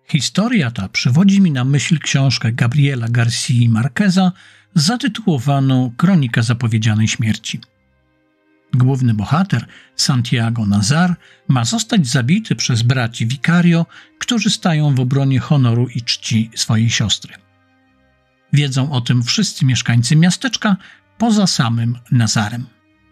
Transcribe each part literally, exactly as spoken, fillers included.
Historia ta przywodzi mi na myśl książkę Gabriela Garcii Marqueza zatytułowaną Kronika zapowiedzianej śmierci. Główny bohater, Santiago Nazar, ma zostać zabity przez braci Vicario, którzy stają w obronie honoru i czci swojej siostry. Wiedzą o tym wszyscy mieszkańcy miasteczka, poza samym Nazarem.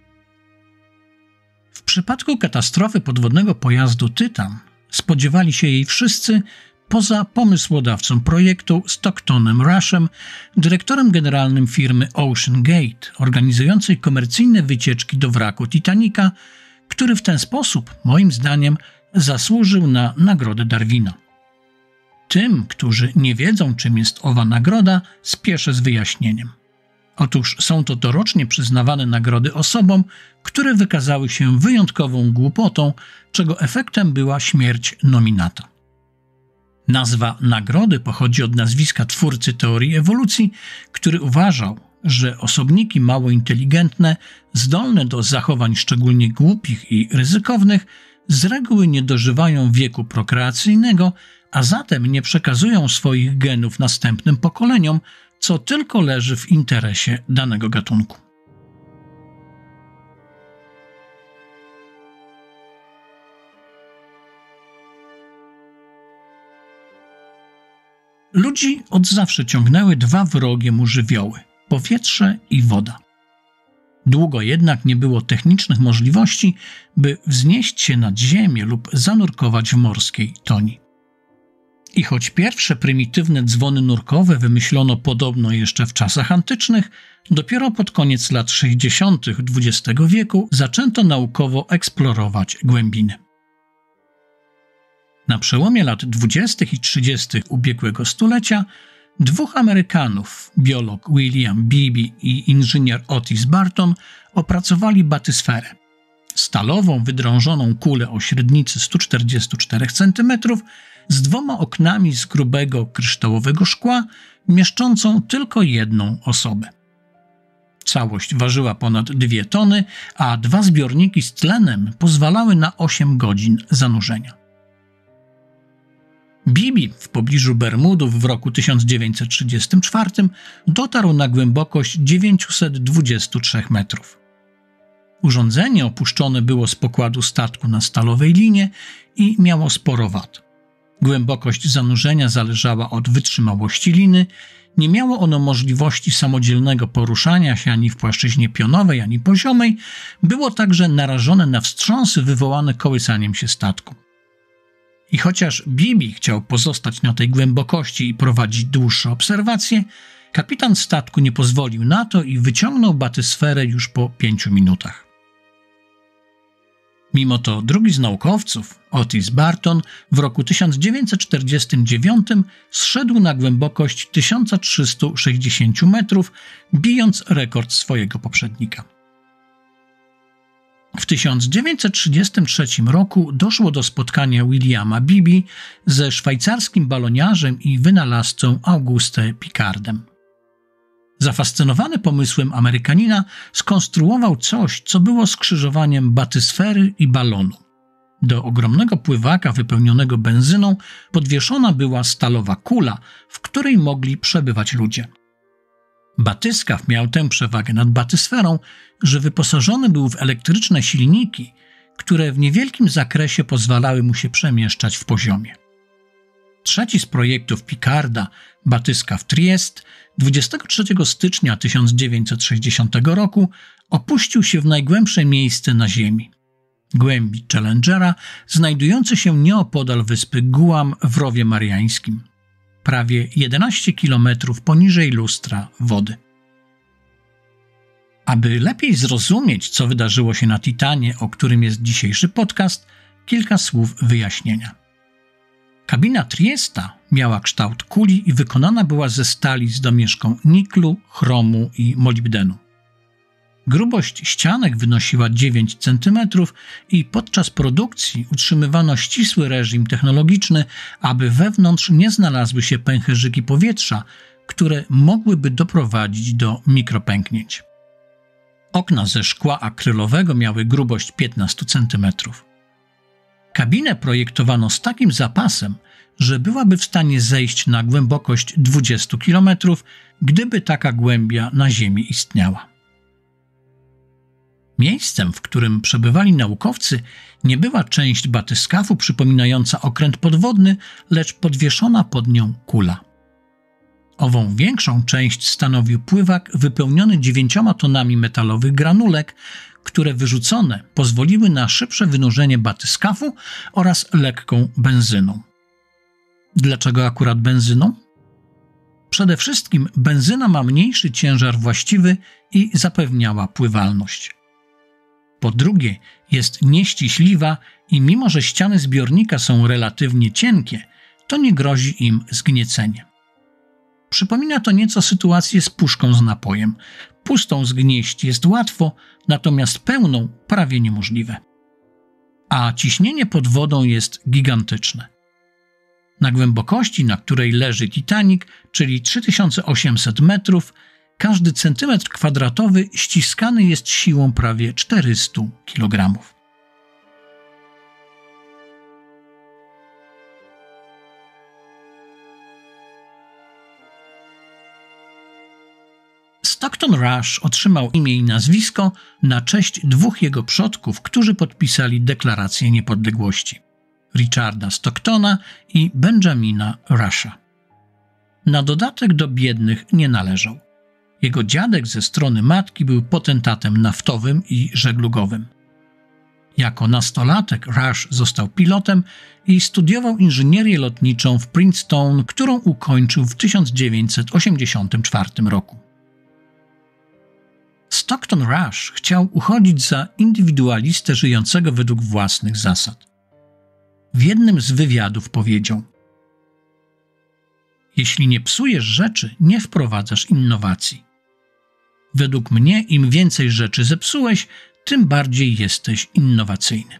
W przypadku katastrofy podwodnego pojazdu Tytan spodziewali się jej wszyscy, poza pomysłodawcą projektu Stocktonem Rushem, dyrektorem generalnym firmy Ocean Gate, organizującej komercyjne wycieczki do wraku Titanica, który w ten sposób, moim zdaniem, zasłużył na nagrodę Darwina. Tym, którzy nie wiedzą, czym jest owa nagroda, spieszę z wyjaśnieniem. Otóż są to dorocznie przyznawane nagrody osobom, które wykazały się wyjątkową głupotą, czego efektem była śmierć nominata. Nazwa nagrody pochodzi od nazwiska twórcy teorii ewolucji, który uważał, że osobniki mało inteligentne, zdolne do zachowań szczególnie głupich i ryzykownych, z reguły nie dożywają wieku prokreacyjnego, a zatem nie przekazują swoich genów następnym pokoleniom, co tylko leży w interesie danego gatunku. Ludzi od zawsze ciągnęły dwa wrogie mu żywioły – powietrze i woda. Długo jednak nie było technicznych możliwości, by wznieść się nad ziemię lub zanurkować w morskiej toni. I choć pierwsze prymitywne dzwony nurkowe wymyślono podobno jeszcze w czasach antycznych, dopiero pod koniec lat sześćdziesiątych dwudziestego wieku zaczęto naukowo eksplorować głębiny. Na przełomie lat dwudziestych i trzydziestych ubiegłego stulecia dwóch Amerykanów, biolog William Beebe i inżynier Otis Barton, opracowali batysferę. Stalową, wydrążoną kulę o średnicy sto czterdzieści cztery centymetry z dwoma oknami z grubego kryształowego szkła, mieszczącą tylko jedną osobę. Całość ważyła ponad dwie tony, a dwa zbiorniki z tlenem pozwalały na osiem godzin zanurzenia. Beebe w pobliżu Bermudów w roku tysiąc dziewięćset trzydziestym czwartym dotarł na głębokość dziewięćset dwadzieścia trzy metrów. Urządzenie opuszczone było z pokładu statku na stalowej linie i miało sporo wad. Głębokość zanurzenia zależała od wytrzymałości liny, nie miało ono możliwości samodzielnego poruszania się ani w płaszczyźnie pionowej, ani poziomej, było także narażone na wstrząsy wywołane kołysaniem się statku. I chociaż Beebe chciał pozostać na tej głębokości i prowadzić dłuższe obserwacje, kapitan statku nie pozwolił na to i wyciągnął batysferę już po pięciu minutach. Mimo to drugi z naukowców, Otis Barton, w roku tysiąc dziewięćset czterdziestym dziewiątym zszedł na głębokość tysiąc trzysta sześćdziesiąt metrów, bijąc rekord swojego poprzednika. W tysiąc dziewięćset trzydziestym trzecim roku doszło do spotkania Williama Beebe ze szwajcarskim baloniarzem i wynalazcą Auguste Piccardem. Zafascynowany pomysłem Amerykanina skonstruował coś, co było skrzyżowaniem batysfery i balonu. Do ogromnego pływaka wypełnionego benzyną podwieszona była stalowa kula, w której mogli przebywać ludzie. Batyskaw miał tę przewagę nad batysferą, że wyposażony był w elektryczne silniki, które w niewielkim zakresie pozwalały mu się przemieszczać w poziomie. Trzeci z projektów Piccarda, batyskaw Trieste, dwudziestego trzeciego stycznia tysiąc dziewięćset sześćdziesiątego roku opuścił się w najgłębsze miejsce na Ziemi – głębi Challengera, znajdujące się nieopodal wyspy Guam w Rowie Mariańskim, prawie jedenaście kilometrów poniżej lustra wody. Aby lepiej zrozumieć, co wydarzyło się na Titanie, o którym jest dzisiejszy podcast, kilka słów wyjaśnienia. Kabina Triesta miała kształt kuli i wykonana była ze stali z domieszką niklu, chromu i molibdenu. Grubość ścianek wynosiła dziewięć centymetrów i podczas produkcji utrzymywano ścisły reżim technologiczny, aby wewnątrz nie znalazły się pęcherzyki powietrza, które mogłyby doprowadzić do mikropęknięć. Okna ze szkła akrylowego miały grubość piętnaście centymetrów. Kabinę projektowano z takim zapasem, że byłaby w stanie zejść na głębokość dwudziestu kilometrów, gdyby taka głębia na Ziemi istniała. Miejscem, w którym przebywali naukowcy, nie była część batyskafu przypominająca okręt podwodny, lecz podwieszona pod nią kula. Ową większą część stanowił pływak wypełniony dziewięcioma tonami metalowych granulek, które wyrzucone pozwoliły na szybsze wynurzenie batyskafu oraz lekką benzyną. Dlaczego akurat benzyną? Przede wszystkim benzyna ma mniejszy ciężar właściwy i zapewniała pływalność. Po drugie, jest nieściśliwa i mimo że ściany zbiornika są relatywnie cienkie, to nie grozi im zgniecenie. Przypomina to nieco sytuację z puszką z napojem. Pustą zgnieść jest łatwo, natomiast pełną prawie niemożliwe. A ciśnienie pod wodą jest gigantyczne. Na głębokości, na której leży Titanic, czyli trzy tysiące osiemset metrów, każdy centymetr kwadratowy ściskany jest siłą prawie czterystu kilogramów. Stockton Rush otrzymał imię i nazwisko na cześć dwóch jego przodków, którzy podpisali Deklarację Niepodległości: Richarda Stocktona i Benjamina Rusha. Na dodatek do biednych nie należał. Jego dziadek ze strony matki był potentatem naftowym i żeglugowym. Jako nastolatek Rush został pilotem i studiował inżynierię lotniczą w Princeton, którą ukończył w tysiąc dziewięćset osiemdziesiątym czwartym roku. Stockton Rush chciał uchodzić za indywidualistę żyjącego według własnych zasad. W jednym z wywiadów powiedział: jeśli nie psujesz rzeczy, nie wprowadzasz innowacji. Według mnie im więcej rzeczy zepsułeś, tym bardziej jesteś innowacyjny.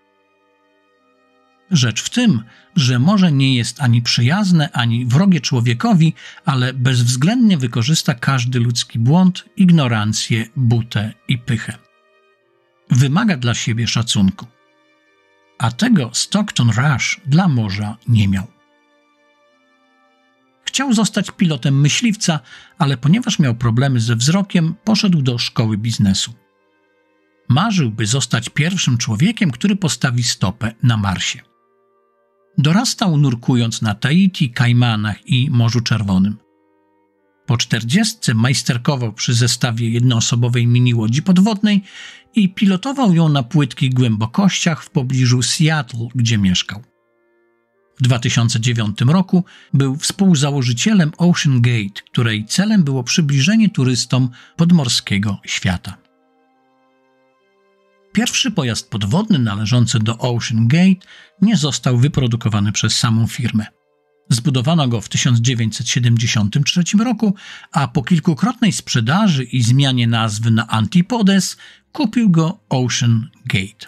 Rzecz w tym, że morze nie jest ani przyjazne, ani wrogie człowiekowi, ale bezwzględnie wykorzysta każdy ludzki błąd, ignorancję, butę i pychę. Wymaga dla siebie szacunku. A tego Stockton Rush dla morza nie miał. Chciał zostać pilotem myśliwca, ale ponieważ miał problemy ze wzrokiem, poszedł do szkoły biznesu. Marzył, by zostać pierwszym człowiekiem, który postawi stopę na Marsie. Dorastał nurkując na Tahiti, Kajmanach i Morzu Czerwonym. Po czterdziestce majsterkował przy zestawie jednoosobowej miniłodzi podwodnej i pilotował ją na płytkich głębokościach w pobliżu Seattle, gdzie mieszkał. W dwa tysiące dziewiątym roku był współzałożycielem Ocean Gate, której celem było przybliżenie turystom podmorskiego świata. Pierwszy pojazd podwodny należący do Ocean Gate nie został wyprodukowany przez samą firmę. Zbudowano go w tysiąc dziewięćset siedemdziesiątym trzecim roku, a po kilkukrotnej sprzedaży i zmianie nazwy na Antipodes kupił go Ocean Gate.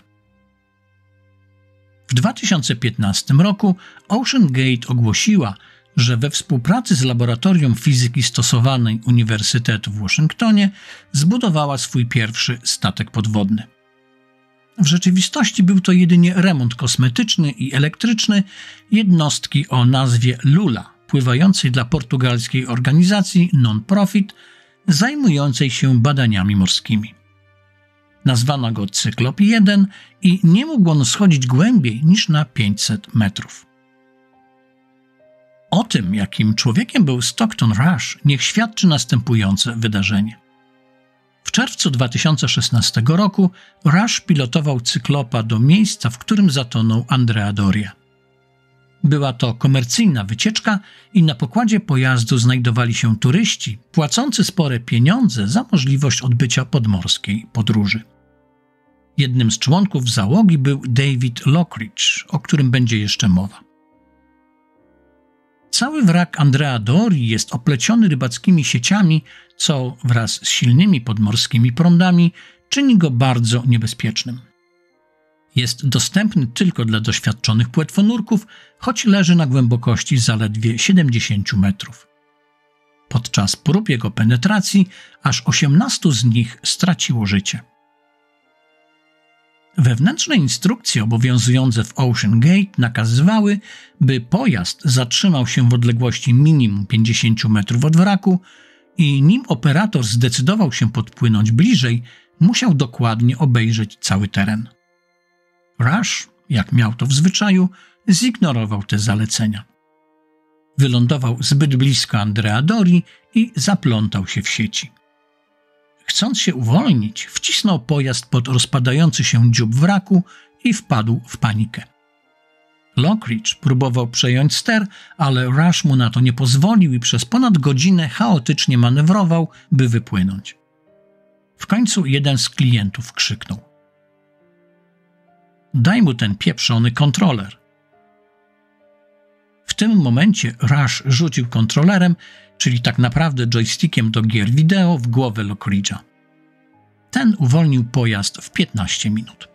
W dwa tysiące piętnastym roku Ocean Gate ogłosiła, że we współpracy z Laboratorium Fizyki Stosowanej Uniwersytetu w Waszyngtonie zbudowała swój pierwszy statek podwodny. W rzeczywistości był to jedynie remont kosmetyczny i elektryczny jednostki o nazwie Lula, pływającej dla portugalskiej organizacji non-profit zajmującej się badaniami morskimi. Nazwano go Cyklop jeden i nie mógł on schodzić głębiej niż na pięćset metrów. O tym, jakim człowiekiem był Stockton Rush, niech świadczy następujące wydarzenie. W czerwcu dwa tysiące szesnastego roku Rush pilotował Cyklopa do miejsca, w którym zatonął Andrea Doria. Była to komercyjna wycieczka i na pokładzie pojazdu znajdowali się turyści płacący spore pieniądze za możliwość odbycia podmorskiej podróży. Jednym z członków załogi był David Lockridge, o którym będzie jeszcze mowa. Cały wrak Andrea Dorii jest opleciony rybackimi sieciami, co wraz z silnymi podmorskimi prądami czyni go bardzo niebezpiecznym. Jest dostępny tylko dla doświadczonych płetwonurków, choć leży na głębokości zaledwie siedemdziesiąt metrów. Podczas prób jego penetracji aż osiemnastu z nich straciło życie. Wewnętrzne instrukcje obowiązujące w Ocean Gate nakazywały, by pojazd zatrzymał się w odległości minimum pięćdziesiąt metrów od wraku i nim operator zdecydował się podpłynąć bliżej, musiał dokładnie obejrzeć cały teren. Rush, jak miał to w zwyczaju, zignorował te zalecenia. Wylądował zbyt blisko Andrea Dorii i zaplątał się w sieci. Chcąc się uwolnić, wcisnął pojazd pod rozpadający się dziób wraku i wpadł w panikę. Lockridge próbował przejąć ster, ale Rush mu na to nie pozwolił i przez ponad godzinę chaotycznie manewrował, by wypłynąć. W końcu jeden z klientów krzyknął: „Daj mu ten pieprzony kontroler”. W tym momencie Rush rzucił kontrolerem, czyli tak naprawdę joystickiem do gier wideo, w głowę Lockridge'a. Ten uwolnił pojazd w piętnaście minut.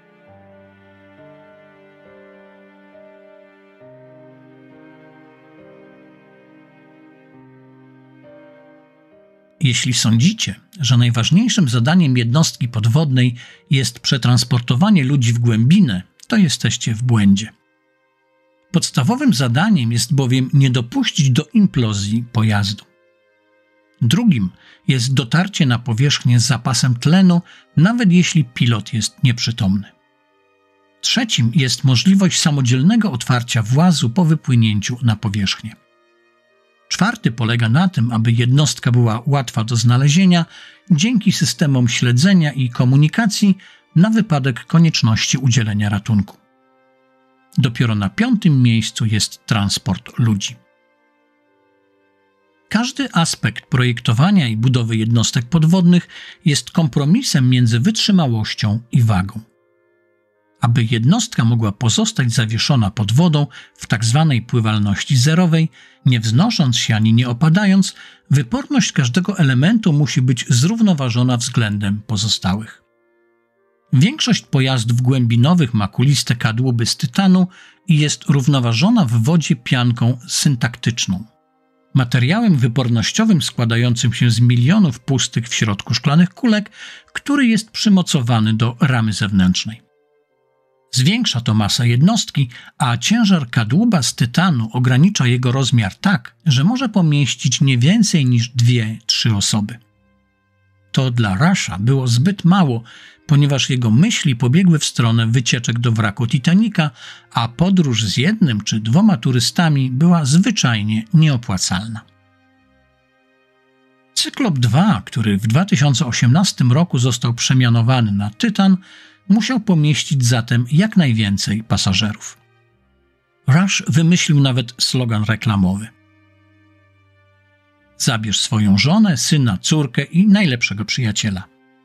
Jeśli sądzicie, że najważniejszym zadaniem jednostki podwodnej jest przetransportowanie ludzi w głębinę, to jesteście w błędzie. Podstawowym zadaniem jest bowiem nie dopuścić do implozji pojazdu. Drugim jest dotarcie na powierzchnię z zapasem tlenu, nawet jeśli pilot jest nieprzytomny. Trzecim jest możliwość samodzielnego otwarcia włazu po wypłynięciu na powierzchnię. Czwarty polega na tym, aby jednostka była łatwa do znalezienia dzięki systemom śledzenia i komunikacji na wypadek konieczności udzielenia ratunku. Dopiero na piątym miejscu jest transport ludzi. Każdy aspekt projektowania i budowy jednostek podwodnych jest kompromisem między wytrzymałością i wagą. Aby jednostka mogła pozostać zawieszona pod wodą w tzw. pływalności zerowej, nie wznosząc się ani nie opadając, wyporność każdego elementu musi być zrównoważona względem pozostałych. Większość pojazdów głębinowych ma kuliste kadłuby z tytanu i jest równoważona w wodzie pianką syntaktyczną, materiałem wypornościowym składającym się z milionów pustych w środku szklanych kulek, który jest przymocowany do ramy zewnętrznej. Zwiększa to masę jednostki, a ciężar kadłuba z tytanu ogranicza jego rozmiar tak, że może pomieścić nie więcej niż dwie, trzy osoby. To dla Rusha było zbyt mało, ponieważ jego myśli pobiegły w stronę wycieczek do wraku Titanica, a podróż z jednym czy dwoma turystami była zwyczajnie nieopłacalna. Cyklop dwa, który w dwa tysiące osiemnastym roku został przemianowany na Tytan, musiał pomieścić zatem jak najwięcej pasażerów. Rush wymyślił nawet slogan reklamowy: „Zabierz swoją żonę, syna, córkę i najlepszego przyjaciela”.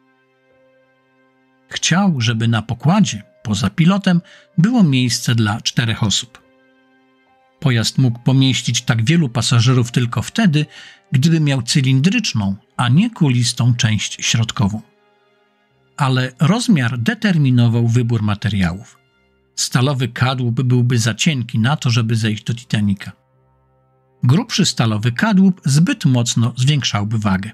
Chciał, żeby na pokładzie, poza pilotem, było miejsce dla czterech osób. Pojazd mógł pomieścić tak wielu pasażerów tylko wtedy, gdyby miał cylindryczną, a nie kulistą część środkową. Ale rozmiar determinował wybór materiałów. Stalowy kadłub byłby za cienki na to, żeby zejść do Titanica. Grubszy stalowy kadłub zbyt mocno zwiększałby wagę.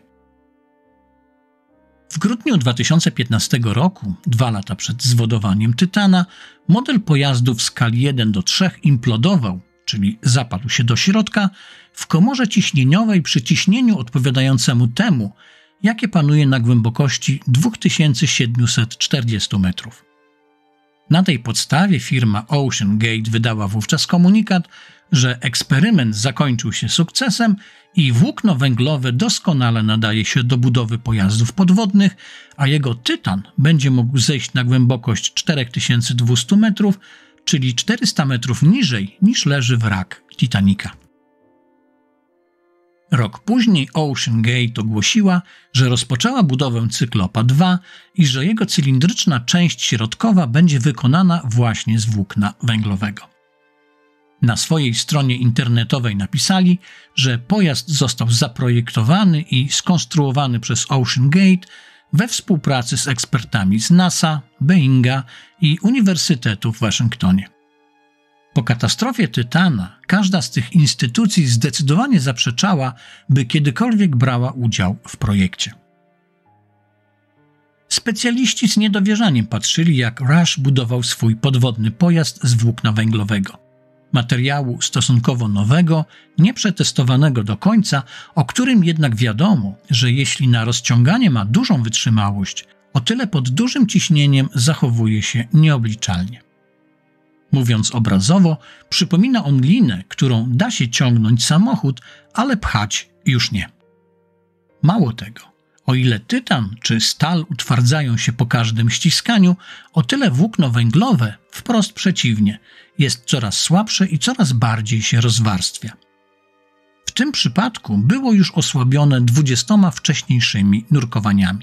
W grudniu dwa tysiące piętnastego roku, dwa lata przed zwodowaniem Tytana, model pojazdu w skali jeden do trzech implodował, czyli zapadł się do środka, w komorze ciśnieniowej przy ciśnieniu odpowiadającemu temu, jakie panuje na głębokości dwa tysiące siedemset czterdzieści metrów. Na tej podstawie firma Ocean Gate wydała wówczas komunikat, że eksperyment zakończył się sukcesem i włókno węglowe doskonale nadaje się do budowy pojazdów podwodnych, a jego Tytan będzie mógł zejść na głębokość cztery tysiące dwieście metrów, czyli czterysta metrów niżej niż leży wrak Titanica. Rok później Ocean Gate ogłosiła, że rozpoczęła budowę Cyklopa dwa i że jego cylindryczna część środkowa będzie wykonana właśnie z włókna węglowego. Na swojej stronie internetowej napisali, że pojazd został zaprojektowany i skonstruowany przez Ocean Gate we współpracy z ekspertami z NASA, Boeinga i Uniwersytetu w Waszyngtonie. Po katastrofie Tytana każda z tych instytucji zdecydowanie zaprzeczała, by kiedykolwiek brała udział w projekcie. Specjaliści z niedowierzaniem patrzyli, jak Rush budował swój podwodny pojazd z włókna węglowego. Materiału stosunkowo nowego, nieprzetestowanego do końca, o którym jednak wiadomo, że jeśli na rozciąganie ma dużą wytrzymałość, o tyle pod dużym ciśnieniem zachowuje się nieobliczalnie. Mówiąc obrazowo, przypomina on linę, którą da się ciągnąć samochód, ale pchać już nie. Mało tego, o ile tytan czy stal utwardzają się po każdym ściskaniu, o tyle włókno węglowe, wprost przeciwnie, jest coraz słabsze i coraz bardziej się rozwarstwia. W tym przypadku było już osłabione dwudziestoma wcześniejszymi nurkowaniami.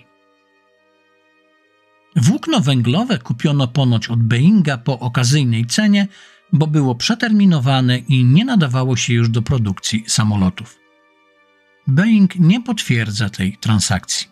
Włókno węglowe kupiono ponoć od Boeinga po okazyjnej cenie, bo było przeterminowane i nie nadawało się już do produkcji samolotów. Boeing nie potwierdza tej transakcji.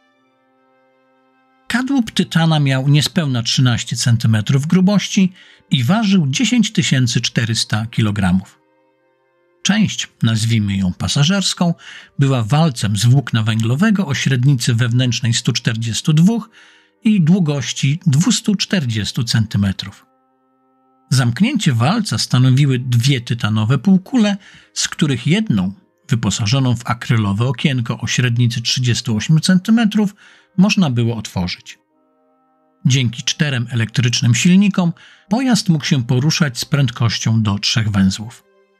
Kadłub tytana miał niespełna trzynaście centymetrów grubości i ważył dziesięć tysięcy czterysta kilogramów. Część, nazwijmy ją pasażerską, była walcem z włókna węglowego o średnicy wewnętrznej sto czterdzieści dwa i długości dwieście czterdzieści centymetrów. Zamknięcie walca stanowiły dwie tytanowe półkule, z których jedną, wyposażoną w akrylowe okienko o średnicy trzydzieści osiem centymetrów, można było otworzyć. Dzięki czterem elektrycznym silnikom pojazd mógł się poruszać z prędkością do trzech węzłów.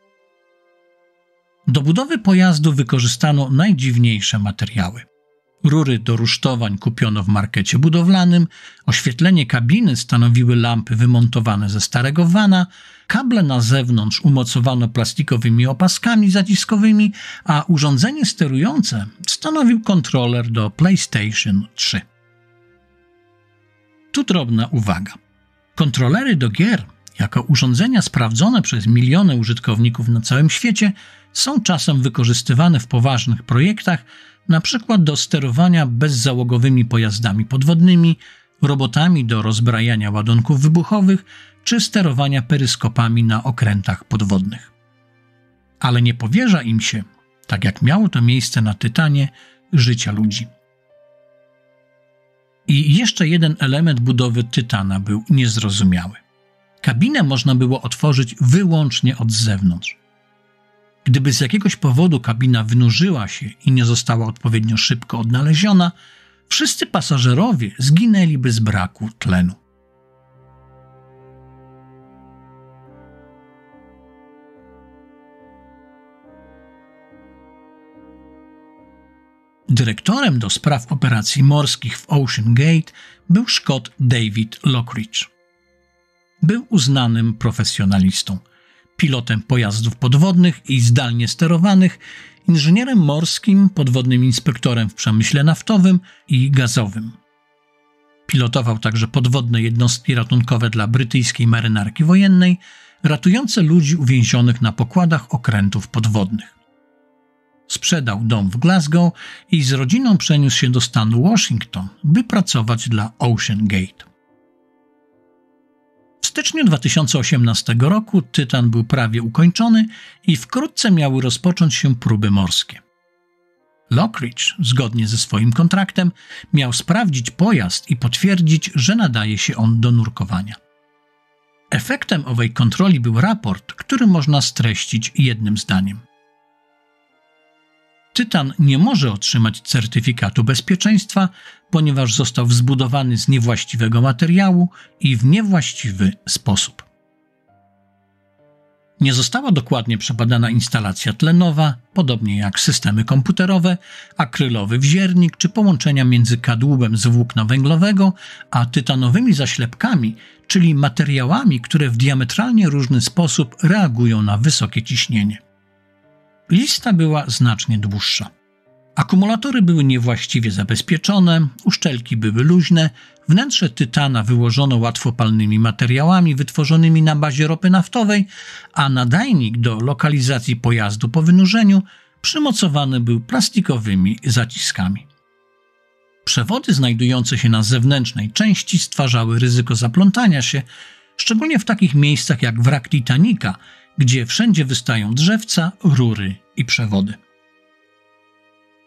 Do budowy pojazdu wykorzystano najdziwniejsze materiały. Rury do rusztowań kupiono w markecie budowlanym, oświetlenie kabiny stanowiły lampy wymontowane ze starego vana, kable na zewnątrz umocowano plastikowymi opaskami zaciskowymi, a urządzenie sterujące stanowił kontroler do PlayStation trzy. Tu drobna uwaga. Kontrolery do gier, jako urządzenia sprawdzone przez miliony użytkowników na całym świecie, są czasem wykorzystywane w poważnych projektach, na przykład do sterowania bezzałogowymi pojazdami podwodnymi, robotami do rozbrajania ładunków wybuchowych czy sterowania peryskopami na okrętach podwodnych. Ale nie powierza im się, tak jak miało to miejsce na Tytanie, życia ludzi. I jeszcze jeden element budowy Tytana był niezrozumiały. Kabinę można było otworzyć wyłącznie od zewnątrz. Gdyby z jakiegoś powodu kabina wynurzyła się i nie została odpowiednio szybko odnaleziona, wszyscy pasażerowie zginęliby z braku tlenu. Dyrektorem do spraw operacji morskich w Ocean Gate był Szkot David Lockridge. Był uznanym profesjonalistą, pilotem pojazdów podwodnych i zdalnie sterowanych, inżynierem morskim, podwodnym inspektorem w przemyśle naftowym i gazowym. Pilotował także podwodne jednostki ratunkowe dla brytyjskiej marynarki wojennej, ratujące ludzi uwięzionych na pokładach okrętów podwodnych. Sprzedał dom w Glasgow i z rodziną przeniósł się do stanu Washington, by pracować dla Ocean Gate. W styczniu dwa tysiące osiemnastego roku Tytan był prawie ukończony i wkrótce miały rozpocząć się próby morskie. Lockridge, zgodnie ze swoim kontraktem, miał sprawdzić pojazd i potwierdzić, że nadaje się on do nurkowania. Efektem owej kontroli był raport, który można streścić jednym zdaniem. Tytan nie może otrzymać certyfikatu bezpieczeństwa, ponieważ został zbudowany z niewłaściwego materiału i w niewłaściwy sposób. Nie została dokładnie przebadana instalacja tlenowa, podobnie jak systemy komputerowe, akrylowy wziernik czy połączenia między kadłubem z włókna węglowego a tytanowymi zaślepkami, czyli materiałami, które w diametralnie różny sposób reagują na wysokie ciśnienie. Lista była znacznie dłuższa. Akumulatory były niewłaściwie zabezpieczone, uszczelki były luźne, wnętrze Tytana wyłożono łatwopalnymi materiałami wytworzonymi na bazie ropy naftowej, a nadajnik do lokalizacji pojazdu po wynurzeniu przymocowany był plastikowymi zaciskami. Przewody znajdujące się na zewnętrznej części stwarzały ryzyko zaplątania się, szczególnie w takich miejscach jak wrak Titanica, gdzie wszędzie wystają drzewca, rury i przewody.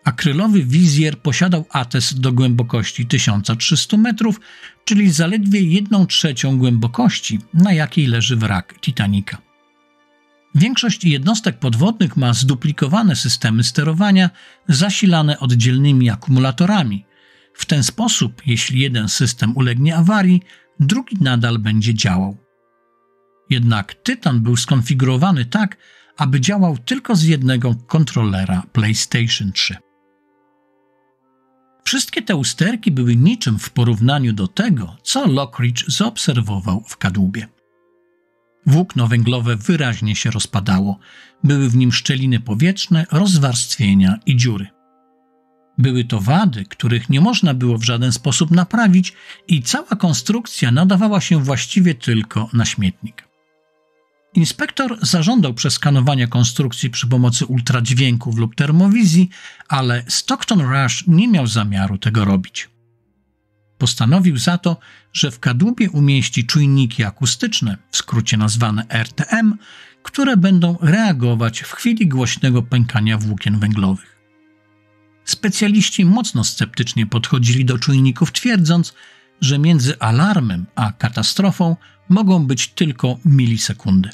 Akrylowy wizjer posiadał atest do głębokości tysiąc trzysta metrów, czyli zaledwie jedną trzecią głębokości, na jakiej leży wrak Titanica. Większość jednostek podwodnych ma zduplikowane systemy sterowania zasilane oddzielnymi akumulatorami. W ten sposób, jeśli jeden system ulegnie awarii, drugi nadal będzie działał. Jednak Tytan był skonfigurowany tak, aby działał tylko z jednego kontrolera PlayStation trzy. Wszystkie te usterki były niczym w porównaniu do tego, co Lockridge zaobserwował w kadłubie. Włókno węglowe wyraźnie się rozpadało. Były w nim szczeliny powietrzne, rozwarstwienia i dziury. Były to wady, których nie można było w żaden sposób naprawić i cała konstrukcja nadawała się właściwie tylko na śmietnik. Inspektor zażądał przeskanowania konstrukcji przy pomocy ultradźwięków lub termowizji, ale Stockton Rush nie miał zamiaru tego robić. Postanowił za to, że w kadłubie umieści czujniki akustyczne, w skrócie nazwane R T M, które będą reagować w chwili głośnego pękania włókien węglowych. Specjaliści mocno sceptycznie podchodzili do czujników, twierdząc, że między alarmem a katastrofą mogą być tylko milisekundy.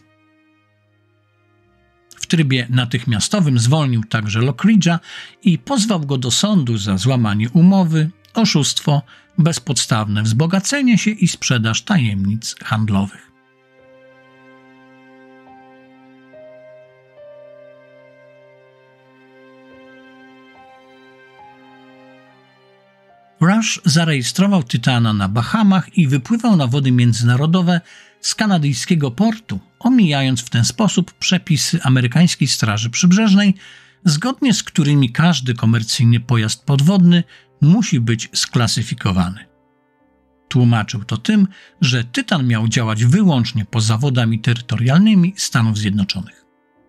W trybie natychmiastowym zwolnił także Lockridge'a i pozwał go do sądu za złamanie umowy, oszustwo, bezpodstawne wzbogacenie się i sprzedaż tajemnic handlowych. Rush zarejestrował Tytana na Bahamach i wypływał na wody międzynarodowe z kanadyjskiego portu, omijając w ten sposób przepisy amerykańskiej Straży Przybrzeżnej, zgodnie z którymi każdy komercyjny pojazd podwodny musi być sklasyfikowany. Tłumaczył to tym, że Tytan miał działać wyłącznie poza wodami terytorialnymi Stanów Zjednoczonych.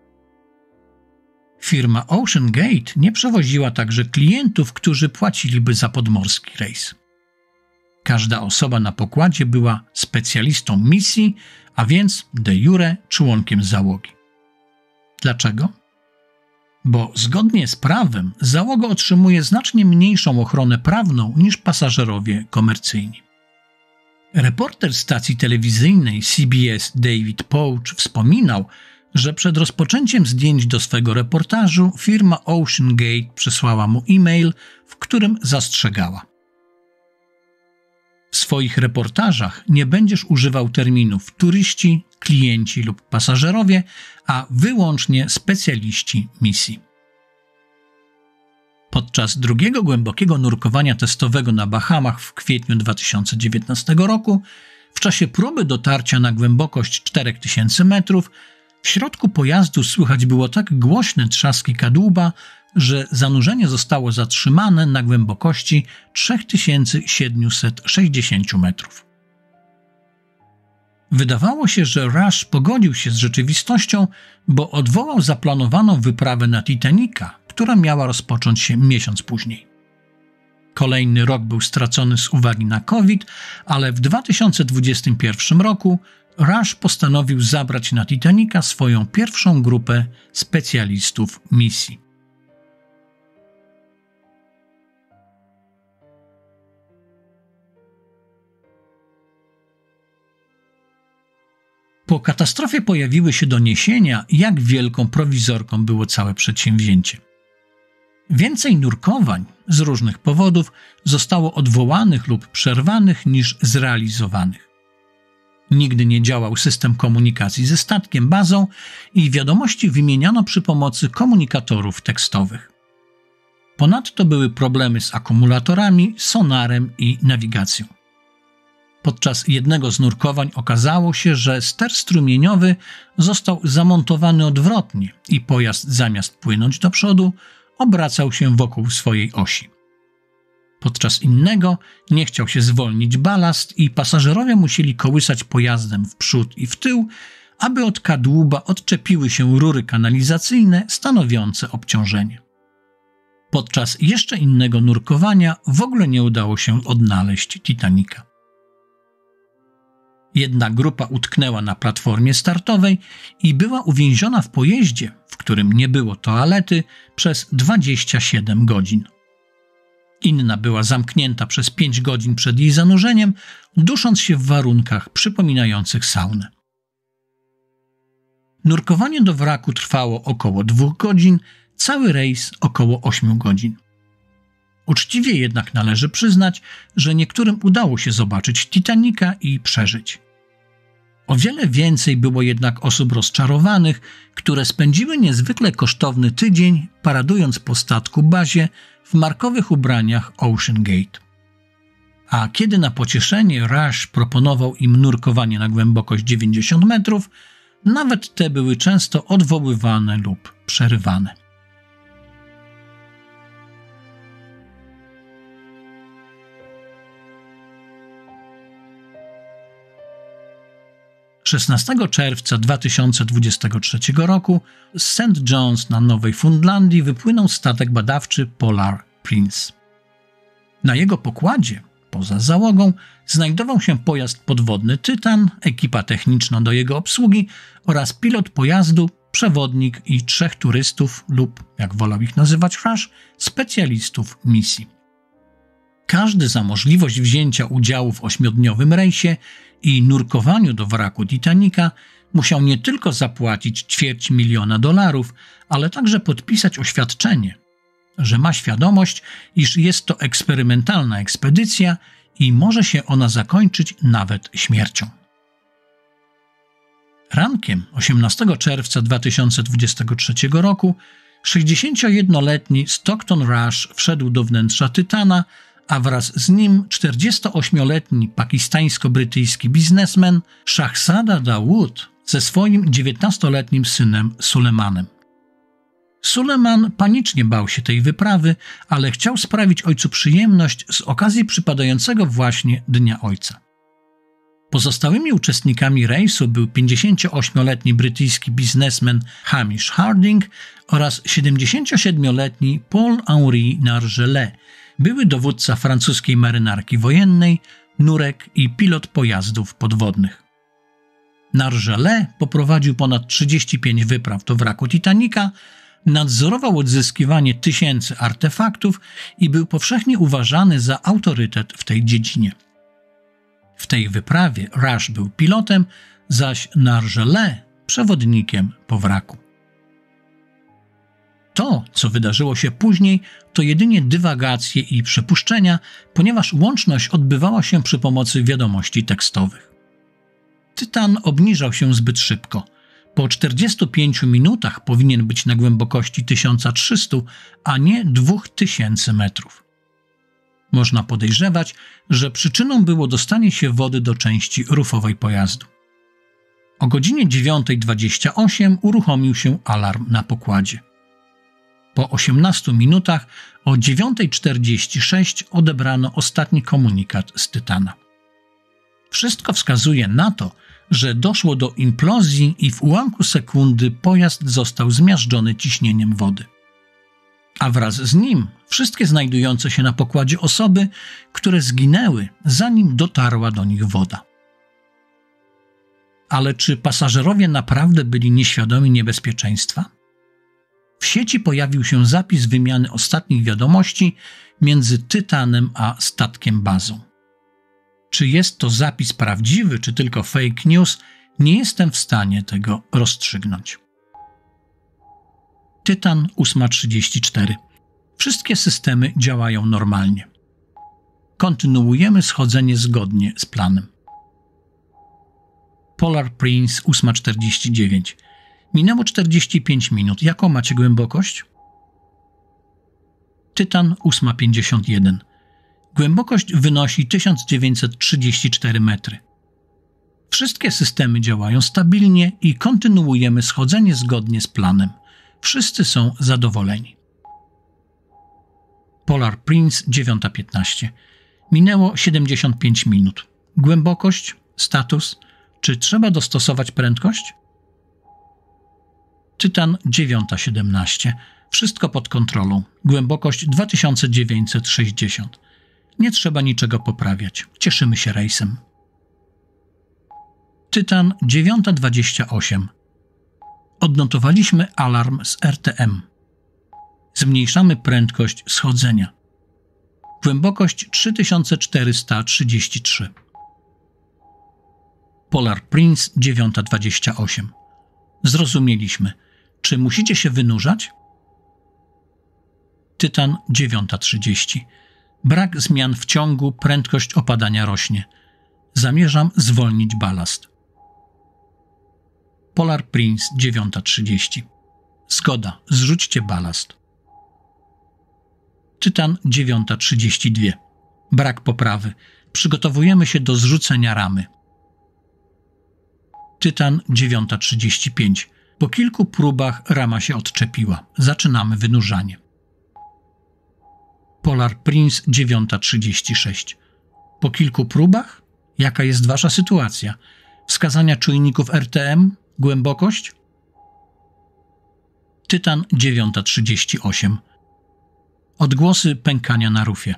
Firma Ocean Gate nie przewoziła także klientów, którzy płaciliby za podmorski rejs. Każda osoba na pokładzie była specjalistą misji, a więc de jure członkiem załogi. Dlaczego? Bo zgodnie z prawem załoga otrzymuje znacznie mniejszą ochronę prawną niż pasażerowie komercyjni. Reporter stacji telewizyjnej C B S David Pouch wspominał, że przed rozpoczęciem zdjęć do swego reportażu firma Ocean Gate przesłała mu e-mail, w którym zastrzegała: w swoich reportażach nie będziesz używał terminów turyści, klienci lub pasażerowie, a wyłącznie specjaliści misji. Podczas drugiego głębokiego nurkowania testowego na Bahamach w kwietniu dwa tysiące dziewiętnastego roku, w czasie próby dotarcia na głębokość cztery tysiące metrów, w środku pojazdu słychać było tak głośne trzaski kadłuba, że zanurzenie zostało zatrzymane na głębokości trzy tysiące siedemset sześćdziesiąt metrów. Wydawało się, że Rush pogodził się z rzeczywistością, bo odwołał zaplanowaną wyprawę na Titanica, która miała rozpocząć się miesiąc później. Kolejny rok był stracony z uwagi na COVID, ale w dwa tysiące dwudziestym pierwszym roku Rush postanowił zabrać na Titanica swoją pierwszą grupę specjalistów misji. Po katastrofie pojawiły się doniesienia, jak wielką prowizorką było całe przedsięwzięcie. Więcej nurkowań z różnych powodów zostało odwołanych lub przerwanych niż zrealizowanych. Nigdy nie działał system komunikacji ze statkiem bazą i wiadomości wymieniano przy pomocy komunikatorów tekstowych. Ponadto były problemy z akumulatorami, sonarem i nawigacją. Podczas jednego z nurkowań okazało się, że ster strumieniowy został zamontowany odwrotnie i pojazd zamiast płynąć do przodu, obracał się wokół swojej osi. Podczas innego nie chciał się zwolnić balast i pasażerowie musieli kołysać pojazdem w przód i w tył, aby od kadłuba odczepiły się rury kanalizacyjne stanowiące obciążenie. Podczas jeszcze innego nurkowania w ogóle nie udało się odnaleźć Titanica. Jedna grupa utknęła na platformie startowej i była uwięziona w pojeździe, w którym nie było toalety, przez dwadzieścia siedem godzin. Inna była zamknięta przez pięć godzin przed jej zanurzeniem, dusząc się w warunkach przypominających saunę. Nurkowanie do wraku trwało około dwóch godzin, cały rejs około ośmiu godzin. Uczciwie jednak należy przyznać, że niektórym udało się zobaczyć Titanica i przeżyć. O wiele więcej było jednak osób rozczarowanych, które spędziły niezwykle kosztowny tydzień paradując po statku bazie w markowych ubraniach Ocean Gate. A kiedy na pocieszenie Rush proponował im nurkowanie na głębokość dziewięćdziesiąt metrów, nawet te były często odwoływane lub przerywane. szesnastego czerwca dwa tysiące dwudziestego trzeciego roku z Saint John's na Nowej Fundlandii wypłynął statek badawczy Polar Prince. Na jego pokładzie, poza załogą, znajdował się pojazd podwodny Tytan, ekipa techniczna do jego obsługi oraz pilot pojazdu, przewodnik i trzech turystów lub, jak wolał ich nazywać Rush, specjalistów misji. Każdy za możliwość wzięcia udziału w ośmiodniowym rejsie i nurkowaniu do wraku Titanica musiał nie tylko zapłacić ćwierć miliona dolarów, ale także podpisać oświadczenie, że ma świadomość, iż jest to eksperymentalna ekspedycja i może się ona zakończyć nawet śmiercią. Rankiem osiemnastego czerwca dwa tysiące dwudziestego trzeciego roku sześćdziesięciojednoletni Stockton Rush wszedł do wnętrza Tytana, a wraz z nim czterdziestoośmioletni pakistańsko-brytyjski biznesmen Shahzada Dawood ze swoim dziewiętnastoletnim synem Sulemanem. Suleman panicznie bał się tej wyprawy, ale chciał sprawić ojcu przyjemność z okazji przypadającego właśnie Dnia Ojca. Pozostałymi uczestnikami rejsu był pięćdziesięcioośmioletni brytyjski biznesmen Hamish Harding oraz siedemdziesięciosiedmioletni Paul-Henri Nargeolet, były dowódca francuskiej marynarki wojennej, nurek i pilot pojazdów podwodnych. Nargeolet poprowadził ponad trzydzieści pięć wypraw do wraku Titanica, nadzorował odzyskiwanie tysięcy artefaktów i był powszechnie uważany za autorytet w tej dziedzinie. W tej wyprawie Rush był pilotem, zaś Nargeolet przewodnikiem po wraku. To, co wydarzyło się później, to jedynie dywagacje i przypuszczenia, ponieważ łączność odbywała się przy pomocy wiadomości tekstowych. Tytan obniżał się zbyt szybko. Po czterdziestu pięciu minutach powinien być na głębokości tysiąc trzysta, a nie dwa tysiące metrów. Można podejrzewać, że przyczyną było dostanie się wody do części rufowej pojazdu. O godzinie dziewiątej dwadzieścia osiem uruchomił się alarm na pokładzie. Po osiemnastu minutach o dziewiątej czterdzieści sześć odebrano ostatni komunikat z Tytana. Wszystko wskazuje na to, że doszło do implozji i w ułamku sekundy pojazd został zmiażdżony ciśnieniem wody. A wraz z nim wszystkie znajdujące się na pokładzie osoby, które zginęły, zanim dotarła do nich woda. Ale czy pasażerowie naprawdę byli nieświadomi niebezpieczeństwa? W sieci pojawił się zapis wymiany ostatnich wiadomości między Tytanem a statkiem bazą. Czy jest to zapis prawdziwy, czy tylko fake news, nie jestem w stanie tego rozstrzygnąć. Tytan ósma trzydzieści cztery. Wszystkie systemy działają normalnie. Kontynuujemy schodzenie zgodnie z planem. Polar Prince ósma czterdzieści dziewięć. Minęło czterdzieści pięć minut. Jaką macie głębokość? Tytan ósma pięćdziesiąt jeden. Głębokość wynosi tysiąc dziewięćset trzydzieści cztery metry. Wszystkie systemy działają stabilnie i kontynuujemy schodzenie zgodnie z planem. Wszyscy są zadowoleni. Polar Prince dziewiąta piętnaście. Minęło siedemdziesiąt pięć minut. Głębokość, status, czy trzeba dostosować prędkość? Tytan dziewiąta siedemnaście. Wszystko pod kontrolą. Głębokość dwa tysiące dziewięćset sześćdziesiąt. Nie trzeba niczego poprawiać. Cieszymy się rejsem. Tytan dziewiąta dwadzieścia osiem. Odnotowaliśmy alarm z R T M. Zmniejszamy prędkość schodzenia. Głębokość trzy tysiące czterysta trzydzieści trzy. Polar Prince dziewiąta dwadzieścia osiem. Zrozumieliśmy. Czy musicie się wynurzać? Tytan dziewiąta trzydzieści. Brak zmian w ciągu, prędkość opadania rośnie. Zamierzam zwolnić balast. Polar Prince dziewiąta trzydzieści. Zgoda, zrzućcie balast. Tytan dziewiąta trzydzieści dwa. Brak poprawy. Przygotowujemy się do zrzucenia ramy. Tytan dziewiąta trzydzieści pięć. Po kilku próbach rama się odczepiła. Zaczynamy wynurzanie. Polar Prince dziewiąta trzydzieści sześć. Po kilku próbach? Jaka jest wasza sytuacja? Wskazania czujników R T M? Głębokość? Tytan dziewiąta trzydzieści osiem. Odgłosy pękania na rufie.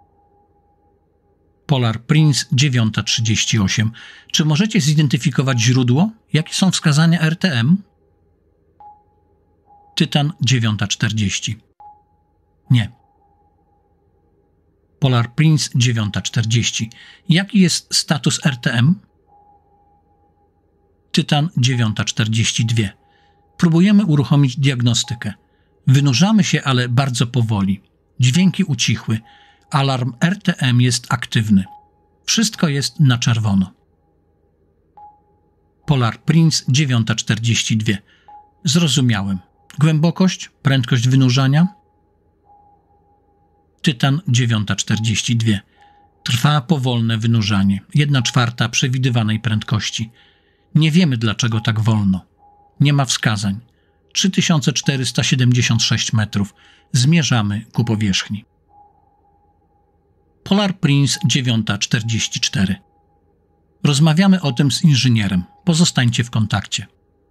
Polar Prince dziewiąta trzydzieści osiem. Czy możecie zidentyfikować źródło? Jakie są wskazania R T M? Tytan dziewiąta czterdzieści. Nie. Polar Prince dziewiąta czterdzieści. Jaki jest status R T M? Tytan dziewiąta czterdzieści dwa. Próbujemy uruchomić diagnostykę. Wynurzamy się, ale bardzo powoli. Dźwięki ucichły. Alarm R T M jest aktywny. Wszystko jest na czerwono. Polar Prince dziewiąta czterdzieści dwa. Zrozumiałem. Głębokość, prędkość wynurzania? Tytan dziewiąta czterdzieści dwa. Trwa powolne wynurzanie. Jedna czwarta przewidywanej prędkości. Nie wiemy, dlaczego tak wolno. Nie ma wskazań. trzy tysiące czterysta siedemdziesiąt sześć metrów. Zmierzamy ku powierzchni. Polar Prince dziewiąta czterdzieści cztery. Rozmawiamy o tym z inżynierem. Pozostańcie w kontakcie.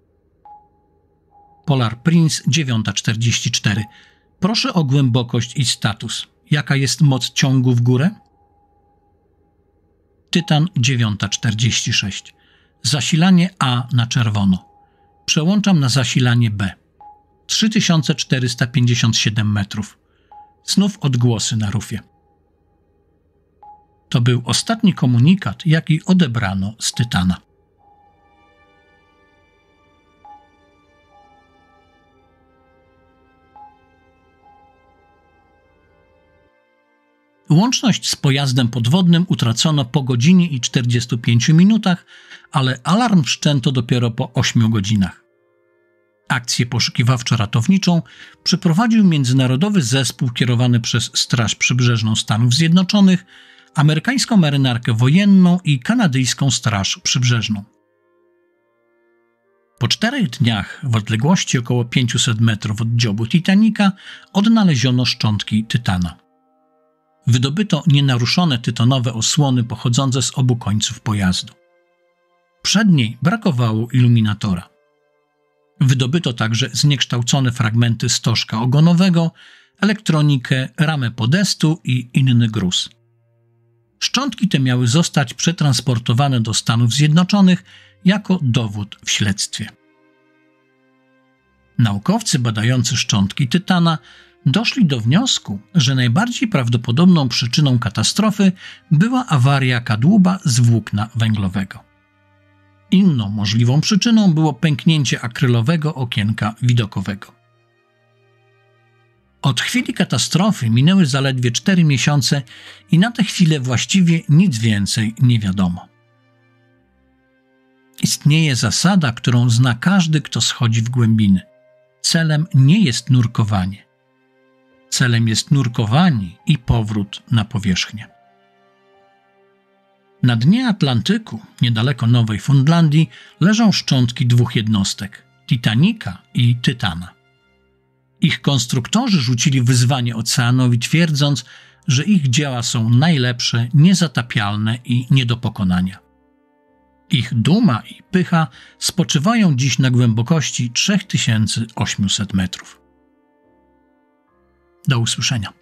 Polar Prince dziewiąta czterdzieści cztery. Proszę o głębokość i status. Jaka jest moc ciągu w górę? Tytan dziewiąta czterdzieści sześć. Zasilanie A na czerwono. Przełączam na zasilanie B. trzy tysiące czterysta pięćdziesiąt siedem metrów. Znów odgłosy na rufie. To był ostatni komunikat, jaki odebrano z Tytana. Łączność z pojazdem podwodnym utracono po godzinie i czterdziestu pięciu minutach, ale alarm wszczęto dopiero po ośmiu godzinach. Akcję poszukiwawczo-ratowniczą przeprowadził międzynarodowy zespół kierowany przez Straż Przybrzeżną Stanów Zjednoczonych, amerykańską marynarkę wojenną i kanadyjską Straż Przybrzeżną. Po czterech dniach w odległości około pięciuset metrów od dziobu Titanica odnaleziono szczątki Tytana. Wydobyto nienaruszone tytonowe osłony pochodzące z obu końców pojazdu. Przedniej brakowało iluminatora. Wydobyto także zniekształcone fragmenty stożka ogonowego, elektronikę, ramę podestu i inny gruz. Szczątki te miały zostać przetransportowane do Stanów Zjednoczonych jako dowód w śledztwie. Naukowcy badający szczątki Tytana doszli do wniosku, że najbardziej prawdopodobną przyczyną katastrofy była awaria kadłuba z włókna węglowego. Inną możliwą przyczyną było pęknięcie akrylowego okienka widokowego. Od chwili katastrofy minęły zaledwie cztery miesiące i na tę chwilę właściwie nic więcej nie wiadomo. Istnieje zasada, którą zna każdy, kto schodzi w głębiny. Celem nie jest nurkowanie. Celem jest nurkowanie i powrót na powierzchnię. Na dnie Atlantyku, niedaleko Nowej Fundlandii, leżą szczątki dwóch jednostek – Titanica i Tytana. Ich konstruktorzy rzucili wyzwanie oceanowi, twierdząc, że ich dzieła są najlepsze, niezatapialne i nie do pokonania. Ich duma i pycha spoczywają dziś na głębokości trzy tysiące osiemset metrów. Do usłyszenia.